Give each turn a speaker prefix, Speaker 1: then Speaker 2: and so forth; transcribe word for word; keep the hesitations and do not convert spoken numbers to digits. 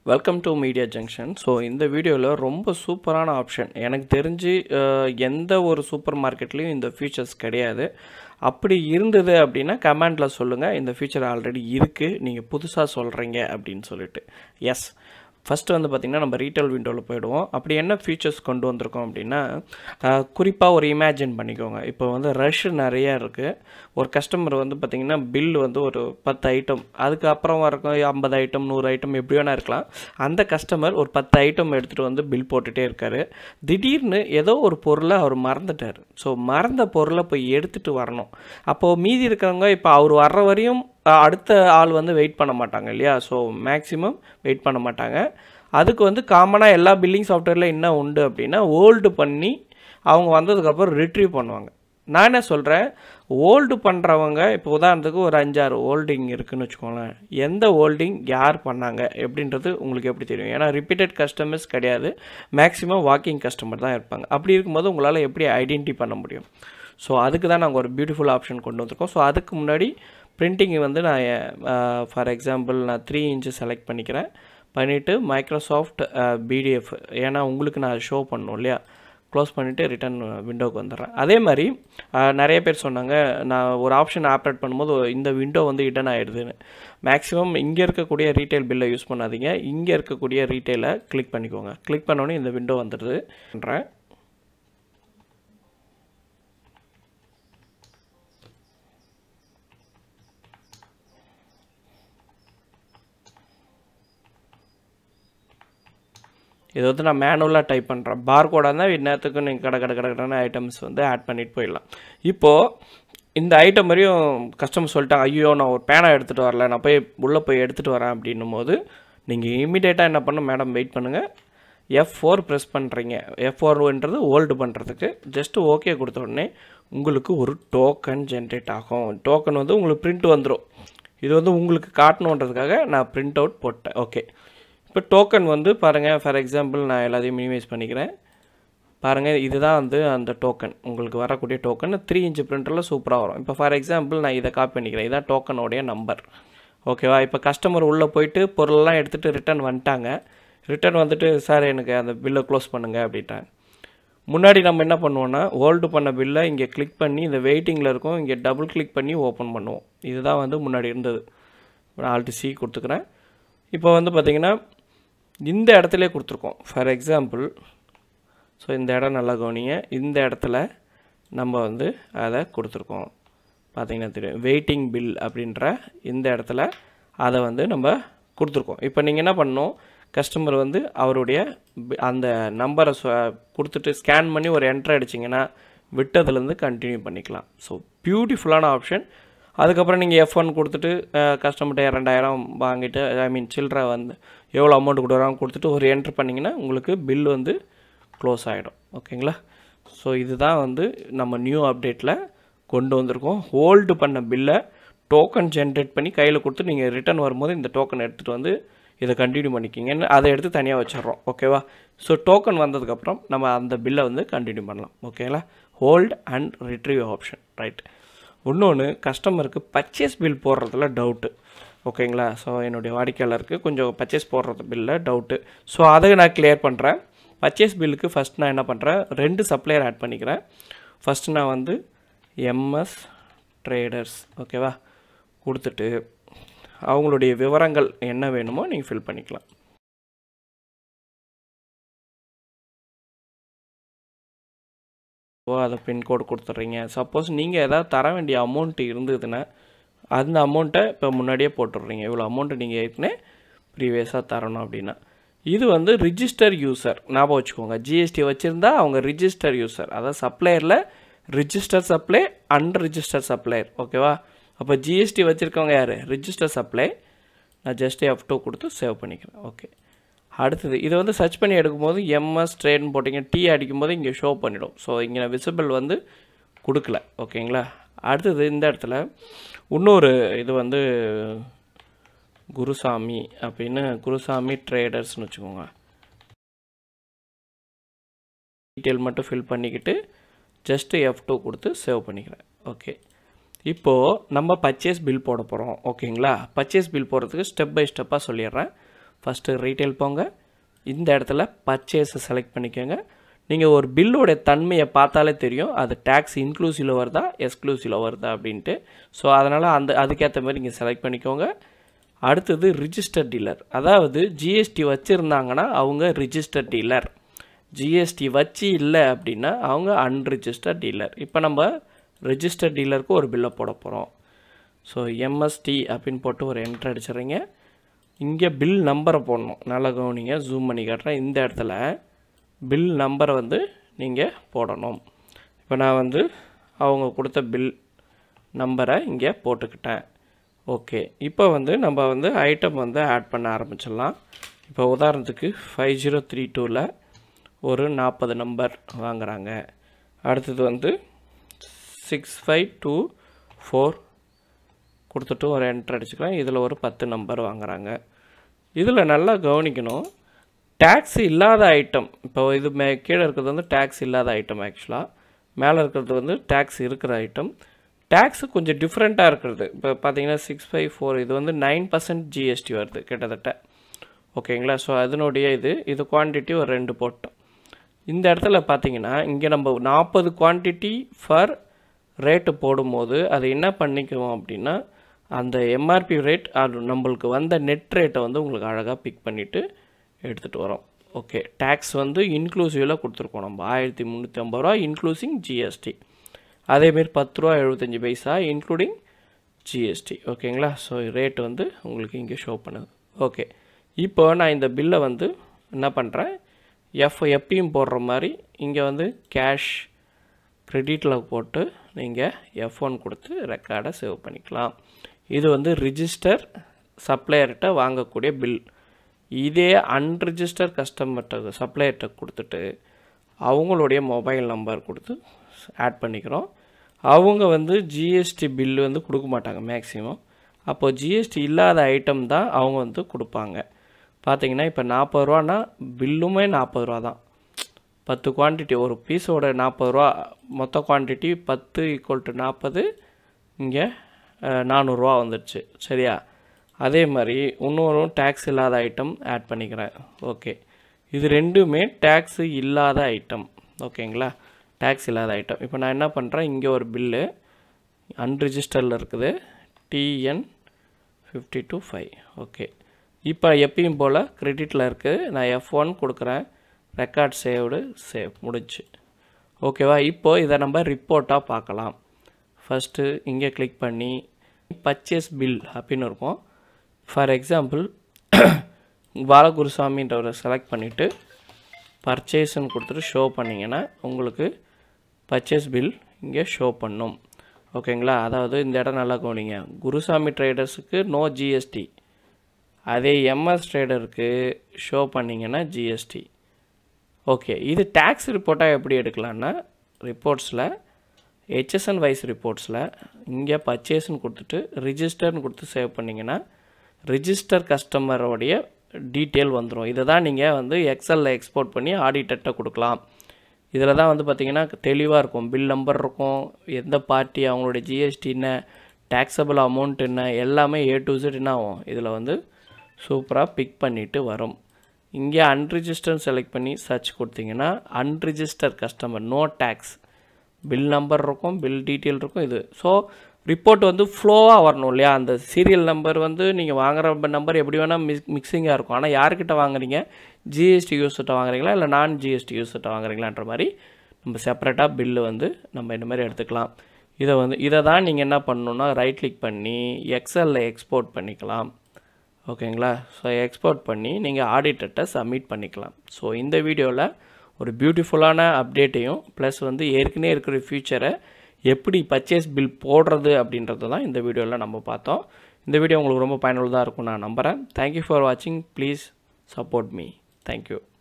Speaker 1: Welcome to media junction. So இந்த வீடியோவில் ரொம்ப சூப்பரான ஆப்ஷன். எனக்கு தெரிஞ்சு எந்த ஒரு சூப்பர் மார்க்கெட்லேயும் இந்த ஃபீச்சர்ஸ் கிடையாது. அப்படி இருந்தது அப்படின்னா கமெண்டில் சொல்லுங்கள். இந்த ஃபீச்சர் ஆல்ரெடி இருக்குது, நீங்கள் புதுசாக சொல்கிறீங்க அப்படின்னு சொல்லிட்டு. எஸ், ஃபஸ்ட்டு வந்து பார்த்திங்கன்னா நம்ம ரீட்டைல் விண்டோவில் போய்டுவோம். அப்படி என்ன ஃபீச்சர்ஸ் கொண்டு வந்திருக்கோம் அப்படின்னா, குறிப்பாக ஒரு இமேஜின் பண்ணிக்கோங்க. இப்போ வந்து ரஷ் நிறையா இருக்குது. ஒரு கஸ்டமர் வந்து பார்த்திங்கன்னா பில் வந்து ஒரு பத்து ஐட்டம், அதுக்கப்புறம் வரக்கும் ஐம்பது ஐட்டம் நூறு ஐட்டம் எப்படி வேணா இருக்கலாம். அந்த கஸ்டமர் ஒரு பத்து ஐட்டம் எடுத்துகிட்டு வந்து பில் போட்டுகிட்டே இருக்கார். திடீர்னு ஏதோ ஒரு பொருளை அவர் மறந்துட்டார். ஸோ மறந்த பொருளை போய் எடுத்துகிட்டு வரணும். அப்போது மீதி இருக்கிறவங்க இப்போ அவர் வர்ற வரையும் அடுத்த ஆள் வந்து வெயிட் பண்ண மாட்டாங்க இல்லையா? ஸோ மேக்ஸிமம் வெயிட் பண்ண மாட்டாங்க. அதுக்கு வந்து காமனாக எல்லா பில்லிங் சாஃப்ட்வேரில் என்ன உண்டு அப்படின்னா, ஹோல்டு பண்ணி அவங்க வந்ததுக்கப்புறம் ரிட்ரீவ் பண்ணுவாங்க. நான் என்ன சொல்கிறேன், ஹோல்டு பண்ணுறவங்க இப்போ உதாரணத்துக்கு ஒரு அஞ்சாறு ஹோல்டிங் இருக்குதுன்னு வச்சுக்கோங்களேன். எந்த ஹோல்டிங் யார் பண்ணாங்க எப்படின்றது உங்களுக்கு எப்படி தெரியும்? ஏன்னா ரிப்பீட்டட் கஸ்டமர்ஸ் கிடையாது, மேக்ஸிமம் வாக்கிங் கஸ்டமர் தான் இருப்பாங்க. அப்படி இருக்கும்போது உங்களால் எப்படி ஐடென்டி பண்ண முடியும்? ஸோ அதுக்கு தான் நாங்கள் ஒரு பியூட்டிஃபுல் ஆப்ஷன் கொண்டு வந்திருக்கோம். ஸோ அதுக்கு முன்னாடி பிரிண்டிங் வந்து நான் ஃபார் எக்ஸாம்பிள் நான் த்ரீ இன்ச்சு செலக்ட் பண்ணிக்கிறேன். பண்ணிவிட்டு மைக்ரோசாஃப்ட் பிடிஎஃப், ஏன்னா உங்களுக்கு நான் ஷோ பண்ணணும் இல்லையா? க்ளோஸ் பண்ணிவிட்டு ரிட்டன் விண்டோவுக்கு வந்துடுறேன். அதே மாதிரி நிறைய பேர் சொன்னாங்க, நான் ஒரு ஆப்ஷன் ஆப்ரேட் பண்ணும்போது இந்த விண்டோ வந்து ஹிடன் ஆகிடுதுன்னு. மேக்ஸிமம் இங்கே இருக்கக்கூடிய ரீட்டைல் பில்லை யூஸ் பண்ணாதீங்க, இங்கே இருக்கக்கூடிய ரீட்டைலை கிளிக் பண்ணிக்கோங்க. கிளிக் பண்ணோன்னே இந்த விண்டோ வந்துடுது பண்ணுறேன். இது வந்து நான் மேனுவலாக டைப் பண்ணுறேன். பார் கோடாக இருந்தால் இந்நேரத்துக்கு நீங்கள் கடை கடை கடற்கடான ஐட்டம்ஸ் வந்து ஆட் பண்ணிட்டு போயிடலாம். இப்போது இந்த ஐட்டம் மாதிரியும் கஸ்டமர் சொல்லிட்டாங்க, ஐயோ நான் ஒரு பேனா எடுத்துகிட்டு வரல, நான் போய் உள்ளே போய் எடுத்துகிட்டு வரேன் அப்படின்னும் போது நீங்கள் இமீடியட்டாக என்ன பண்ணணும், மேடம் வெயிட் பண்ணுங்கள், எஃப் ஃபோர் ப்ரெஸ் பண்ணுறீங்க. எஃப் ஃபோர்ன்றது ஹோல்டு பண்ணுறதுக்கு. ஜஸ்ட்டு ஓகே கொடுத்த உடனே உங்களுக்கு ஒரு டோக்கன் ஜென்ரேட் ஆகும். டோக்கன் வந்து உங்களுக்கு பிரிண்ட் வந்துடும். இது வந்து உங்களுக்கு காட்டணுன்றதுக்காக நான் பிரிண்ட் அவுட் போட்டேன். ஓகே, இப்போ டோக்கன் வந்து பாருங்கள். ஃபார் எக்ஸாம்பிள் நான் எல்லாத்தையும் மினிமைஸ் பண்ணிக்கிறேன். பாருங்கள், இதுதான் வந்து அந்த டோக்கன், உங்களுக்கு வரக்கூடிய டோக்கன் த்ரீ இன்ச்சு பிரிண்டரில் சூப்பராக வரும். இப்போ ஃபார் எக்ஸாம்பிள் நான் இதை காப்பி பண்ணிக்கிறேன். இதான் டோக்கனோடைய நம்பர். ஓகேவா? இப்போ கஸ்டமர் உள்ளே போயிட்டு பொருளெல்லாம் எடுத்துகிட்டு ரிட்டன் வந்துட்டாங்க. ரிட்டன் வந்துட்டு சார் எனக்கு அந்த பில்லை க்ளோஸ் பண்ணுங்கள் அப்படின்ட்டாங்க. முன்னாடி நம்ம என்ன பண்ணுவோன்னா, ஹோல்டு பண்ண பில்லை இங்கே கிளிக் பண்ணி இந்த வெயிட்டிங்கில் இருக்கும், இங்கே டபுள் கிளிக் பண்ணி ஓப்பன் பண்ணுவோம். இதுதான் வந்து முன்னாடி இருந்தது. நான் ஆல்ட்டு சி கொடுத்துக்கிறேன். இப்போ வந்து பார்த்திங்கன்னா இந்த இடத்துல கொடுத்துருக்கோம். ஃபார் எக்ஸாம்பிள் ஸோ இந்த இடம் நல்லா கவனிங்க. இந்த இடத்துல நம்ம வந்து அதை கொடுத்துருக்கோம். பார்த்திங்கன்னா தெரியும், வெயிட்டிங் பில் அப்படின்ற இந்த இடத்துல அதை வந்து நம்ம கொடுத்துருக்கோம். இப்போ நீங்கள் என்ன பண்ணணும், கஸ்டமர் வந்து அவருடைய அந்த நம்பரை கொடுத்துட்டு ஸ்கேன் பண்ணி ஒரு என்ட்ரு அடிச்சிங்கன்னா விட்டதுலேருந்து கண்டினியூ பண்ணிக்கலாம். ஸோ பியூட்டிஃபுல்லான ஆப்ஷன். அதுக்கப்புறம் நீங்கள் எஃப் ஒன் கொடுத்துட்டு கஸ்டமர்கிட்ட ரெண்டாயிரம் வாங்கிட்டு, ஐ மீன் சில்லறை வந்து எவ்வளோ அமௌண்ட் கொடுக்குறாங்க கொடுத்துட்டு ஒரு என்ட்ரு பண்ணிங்கன்னா உங்களுக்கு பில் வந்து க்ளோஸ் ஆகிடும். ஓகேங்களா? ஸோ இதுதான் வந்து நம்ம நியூ அப்டேட்டில் கொண்டு வந்திருக்கோம். ஹோல்டு பண்ண பில்லை டோக்கன் ஜென்ரேட் பண்ணி கையில் கொடுத்து நீங்கள் ரிட்டன் வரும்போது இந்த டோக்கன் எடுத்துகிட்டு வந்து இதை கண்டினியூ பண்ணிக்கிங்கன்னு அதை எடுத்து தனியாக வச்சிடுறோம். ஓகேவா? ஸோ டோக்கன் வந்ததுக்கப்புறம் நம்ம அந்த பில்லை வந்து கண்டினியூ பண்ணலாம். ஓகேங்களா? Hold and retrieve option, right. இன்னொன்று, கஸ்டமருக்கு பர்ச்சேஸ் பில் போடுறதுல டவுட்டு. ஓகேங்களா? ஸோ என்னுடைய வாடிக்கையாளருக்கு கொஞ்சம் பர்ச்சேஸ் போடுறது பில்லில் டவுட்டு. ஸோ அதை நான் கிளியர் பண்ணுறேன். பர்ச்சேஸ் பில்லுக்கு ஃபஸ்ட் நான் என்ன பண்ணுறேன், ரெண்டு சப்ளையர் ஆட் பண்ணிக்கிறேன். ஃபஸ்ட்டு நான் வந்து எம்எஸ் ட்ரேடர்ஸ் ஓகேவா கொடுத்துட்டு அவங்களுடைய விவரங்கள் என்ன வேணுமோ நீங்கள் ஃபில் பண்ணிக்கலாம். ஓ அதை பின்கோடு கொடுத்துட்றீங்க. சப்போஸ் நீங்கள் எதாவது தர வேண்டிய அமௌண்ட்டு இருந்ததுன்னா அந்த அமௌண்ட்டை இப்போ முன்னாடியே போட்டுடுறீங்க. இவ்வளோ அமௌண்ட்டு நீங்கள் ஏற்கனவே ப்ரீவியஸாக தரணும் அப்படின்னா. இது வந்து ரிஜிஸ்டர் யூசர், ஞாபகம் வச்சுக்கோங்க. ஜிஎஸ்டி வச்சுருந்தா அவங்க ரிஜிஸ்டர் யூசர், அதாவது சப்ளையரில் register supply and register supplier. ஓகேவா? அப்போ ஜிஎஸ்டி வச்சுருக்கவங்க யார்? Register supply. நான் ஜஸ்ட் எஃப் டூ கொடுத்து சேவ் பண்ணிக்கிறேன். ஓகே, அடுத்தது இதை வந்து சர்ச் பண்ணி எடுக்கும்போது எம்எஸ் ட்ரேட்னு போட்டிங்க, டீ அடிக்கும்போது இங்கே ஷோ பண்ணிடும். ஸோ இங்கே நான் விசிபிள் வந்து கொடுக்கல. ஓகேங்களா? அடுத்தது இந்த இடத்துல இன்னொரு இது வந்து குருசாமி அப்படின்னு, குருசாமி ட்ரேடர்ஸ்னு வச்சுக்கோங்க. டீட்டெயில் மட்டும் ஃபில் பண்ணிக்கிட்டு ஜஸ்ட்டு எஃப் டூ கொடுத்து சேவ் பண்ணிக்கிறேன். ஓகே, இப்போது நம்ம பர்ச்சேஸ் பில் போட போகிறோம். ஓகேங்களா? பர்ச்சேஸ் பில் போடுறதுக்கு ஸ்டெப் பை ஸ்டெப்பாக சொல்லிடுறேன். ஃபஸ்ட்டு ரீட்டைல் போங்க, இந்த இடத்துல பர்ச்சேஸை செலக்ட் பண்ணிக்கோங்க. நீங்கள் ஒரு பில்லோட தன்மையை பார்த்தாலே தெரியும் அது டேக்ஸ் இன்க்ளூசிவில் வருதா எக்ஸ்க்ளூசிவில் வருதா அப்படின்ட்டு. ஸோ அதனால் அந்த அதுக்கேற்ற மாதிரி நீங்கள் செலக்ட் பண்ணிக்கோங்க. அடுத்தது ரிஜிஸ்டர் டீலர், அதாவது ஜிஎஸ்டி வச்சுருந்தாங்கன்னா அவங்க ரிஜிஸ்டர் டீலர், ஜிஎஸ்டி வச்சு இல்லை அப்படின்னா அவங்க அன்ரிஜிஸ்டர் டீலர். இப்போ நம்ம ரிஜிஸ்டர் டீலருக்கு ஒரு பில்லை போட போகிறோம். ஸோ எம்எஸ்டி அப்படின்னு போட்டு ஒரு என்ட்ரு அடிச்சிடுறீங்க. இங்கே பில் நம்பரை போடணும், நல்லா கவனிங்க, ஜூம் பண்ணி காட்டுறேன். இந்த இடத்துல பில் நம்பரை வந்து நீங்கள் போடணும். இப்போ நான் வந்து அவங்க கொடுத்த பில் நம்பரை இங்கே போட்டுக்கிட்டேன். ஓகே, இப்போ வந்து நம்ம வந்து ஐட்டம் வந்து ஆட் பண்ண ஆரம்பிச்சிடலாம். இப்போ உதாரணத்துக்கு ஃபைவ் ஜீரோ த்ரீ டூவில் ஒரு நாற்பது நம்பர் வாங்குகிறாங்க. அடுத்தது வந்து சிக்ஸ் ஃபைவ் டூ ஃபோர் கொடுத்துட்டு ஒரு என்ட்ரு அடிச்சுக்கலாம். இதில் ஒரு பத்து நம்பர் வாங்குகிறாங்க. இதில் நல்லா கவனிக்கணும், டேக்ஸ் இல்லாத ஐட்டம். இப்போ இது மே கீழே இருக்கிறது வந்து டேக்ஸ் இல்லாத ஐட்டம், ஆக்சுவலாக மேலே இருக்கிறது வந்து டேக்ஸ் இருக்கிற ஐட்டம். டேக்ஸு கொஞ்சம் டிஃப்ரெண்ட்டாக இருக்கிறது. இப்போ பார்த்தீங்கன்னா சிக்ஸ் ஃபைவ் ஃபோர் இது வந்து நைன் பர்சன்ட் ஜிஎஸ்டி வருது கிட்டத்தட்ட. ஓகேங்களா? ஸோ அதனுடைய இது இது குவான்டிட்டி ஒரு ரெண்டு போட்டோம். இந்த இடத்துல பார்த்தீங்கன்னா இங்கே நம்ம நாற்பது குவான்டிட்டி ஃபார் ரேட்டு போடும்போது அது என்ன பண்ணிக்குவோம் அப்படின்னா அந்த எம்ஆர்பி ரேட் அது நம்மளுக்கு வந்த நெட் ரேட்டை வந்து உங்களுக்கு அழகாக பிக் பண்ணிவிட்டு எடுத்துகிட்டு வரோம். ஓகே, டேக்ஸ் வந்து இன்க்ளூசிவில் கொடுத்துருக்கோம் நம்ம ஆயிரத்தி முந்நூற்றி ஐம்பது ரூபா இன்க்ளூசிங் ஜிஎஸ்டி. அதேமாரி பத்து ரூபா எழுபத்தஞ்சி பைசா இன்க்ளூடிங் ஜிஎஸ்டி. ஓகேங்களா? ஸோ ரேட் வந்து உங்களுக்கு இங்கே ஷோ பண்ணுது. ஓகே, இப்போ நான் இந்த பில்லை வந்து என்ன பண்ணுறேன், எஃப் எப்பயும் போடுற மாதிரி இங்கே வந்து கேஷ் கிரெடிட்டில் போட்டு நீங்கள் எஃப் ஒன் கொடுத்து ரெக்கார்டை சேவ் பண்ணிக்கலாம். இது வந்து ரிஜிஸ்டர் சப்ளையர்கிட்ட வாங்கக்கூடிய பில். இதே அன்ரிஜிஸ்டர் கஸ்டமர்கிட்ட சப்ளையர்கிட்ட கொடுத்துட்டு அவங்களுடைய மொபைல் நம்பர் கொடுத்து ஆட் பண்ணிக்கிறோம். அவங்க வந்து ஜிஎஸ்டி பில்லு வந்து கொடுக்க மாட்டாங்க மேக்ஸிமம். அப்போது ஜிஎஸ்டி இல்லாத ஐட்டம் தான் அவங்க வந்து கொடுப்பாங்க. பார்த்தீங்கன்னா இப்போ நாற்பது ரூபானா பில்லுமே நாற்பது ரூபா தான். பத்து குவான்டிட்டி ஒரு பீஸோட நாற்பது ரூபா, மொத்த குவான்டிட்டி பத்து ஈக்குவல் டு நாற்பது, இங்கே நானூறுரூவா வந்துடுச்சு. சரியா? அதே மாதிரி இன்னொரு டேக்ஸ் இல்லாத ஐட்டம் ஆட் பண்ணிக்கிறேன். ஓகே, இது ரெண்டுமே டேக்ஸு இல்லாத ஐட்டம். ஓகேங்களா? டேக்ஸ் இல்லாத ஐட்டம். இப்போ நான் என்ன பண்ணுறேன், இங்கே ஒரு பில்லு அன்ரிஜிஸ்டரில் இருக்குது, TN fifty two five. Okay, இப்போ எப்பயும் போல் கிரெடிட்டில் இருக்குது. நான் எஃப் ஒன் கொடுக்குறேன், ரெக்கார்ட் சேவ்டு, சேவ் முடிச்சு. ஓகேவா? இப்போது இதை நம்ம ரிப்போர்ட்டாக பார்க்கலாம். ஃபஸ்ட்டு இங்கே கிளிக் பண்ணி பர்ச்சேஸ் பில் அப்படின்னு இருக்கும். ஃபார் எக்ஸாம்பிள் பாலகுருசாமின்றவரை செலக்ட் பண்ணிவிட்டு பர்ச்சேஸ்ன்னு கொடுத்துட்டு ஷோ பண்ணிங்கன்னா உங்களுக்கு பர்ச்சேஸ் பில் இங்கே ஷோ பண்ணும். ஓகேங்களா? அதாவது இந்த இடம் நல்லா கவனிங்க, குருசாமி ட்ரேடர்ஸுக்கு நோ ஜிஎஸ்டி, அதே எம்எஸ் ட்ரேடருக்கு ஷோ பண்ணிங்கன்னா ஜிஎஸ்டி. ஓகே, இது டேக்ஸ் ரிப்போர்ட்டாக எப்படி எடுக்கலான்னா ரிப்போர்ட்ஸில் ஹெச்எஸ்என் வைஸ் ரிப்போர்ட்ஸில் இங்கே பர்ச்சேஸ்ன்னு கொடுத்துட்டு ரிஜிஸ்டர்னு கொடுத்து சேவ் பண்ணிங்கன்னா ரிஜிஸ்டர் கஸ்டமரோடைய டீட்டெயில் வந்துடும். இதை தான் நீங்கள் வந்து எக்ஸலில் எக்ஸ்போர்ட் பண்ணி ஆடிட்டர்கிட்ட கொடுக்கலாம். இதில் தான் வந்து பார்த்திங்கன்னா தெளிவாக இருக்கும், பில் நம்பர் இருக்கும், எந்த பார்ட்டி, அவங்களுடைய ஜிஎஸ்டி என்ன, டேக்ஸபிள் அமௌண்ட் என்ன, எல்லாமே ஏ டு Z என்ன ஆகும் இதில் வந்து சூப்பராக பிக் பண்ணிவிட்டு வரும். இங்கே அன்ரிஜிஸ்டர்னு செலக்ட் பண்ணி சர்ச் கொடுத்தீங்கன்னா unregister customer, no tax, bill number இருக்கும், பில் டீட்டெயில் இருக்கும். இது ஸோ ரிப்போர்ட் வந்து ஃப்ளோவாக வரணும் இல்லையா? அந்த சீரியல் நம்பர் வந்து நீங்கள் வாங்குகிற நம்பர் எப்படி வேணால் மிக் மிக்சிங்காக இருக்கும். ஆனால் யார்கிட்ட வாங்குறீங்க, ஜிஎஸ்டி யூஸ்கிட்ட வாங்குறீங்களா இல்லை நான் ஜிஎஸ்டி யூஸ்கிட்ட வாங்குறீங்களான்ற மாதிரி நம்ம செப்பரேட்டாக பில்லு வந்து நம்ம இந்த மாதிரி எடுத்துக்கலாம். இதை வந்து இதை தான் நீங்கள் என்ன பண்ணணுன்னா ரைட் கிளிக் பண்ணி எக்ஸலில் எக்ஸ்போர்ட் பண்ணிக்கலாம். ஓகேங்களா? ஸோ எக்ஸ்போர்ட் பண்ணி நீங்கள் ஆடிட்டர்கிட்ட சப்மிட் பண்ணிக்கலாம். ஸோ இந்த வீடியோவில் ஒரு பியூட்டிஃபுல்லான அப்டேட்டையும் ப்ளஸ் வந்து ஏற்கனவே இருக்கிற ஃபியூச்சரை எப்படி பர்ச்சேஸ் பில் போடுறது அப்படின்றது தான் இந்த வீடியோவில் நம்ம பார்த்தோம். இந்த வீடியோ உங்களுக்கு ரொம்ப பயனுள்ளதாக இருக்கும் நான் நம்புகிறேன். தேங்க்யூ ஃபார் வாட்சிங். Please support me. தேங்க்யூ.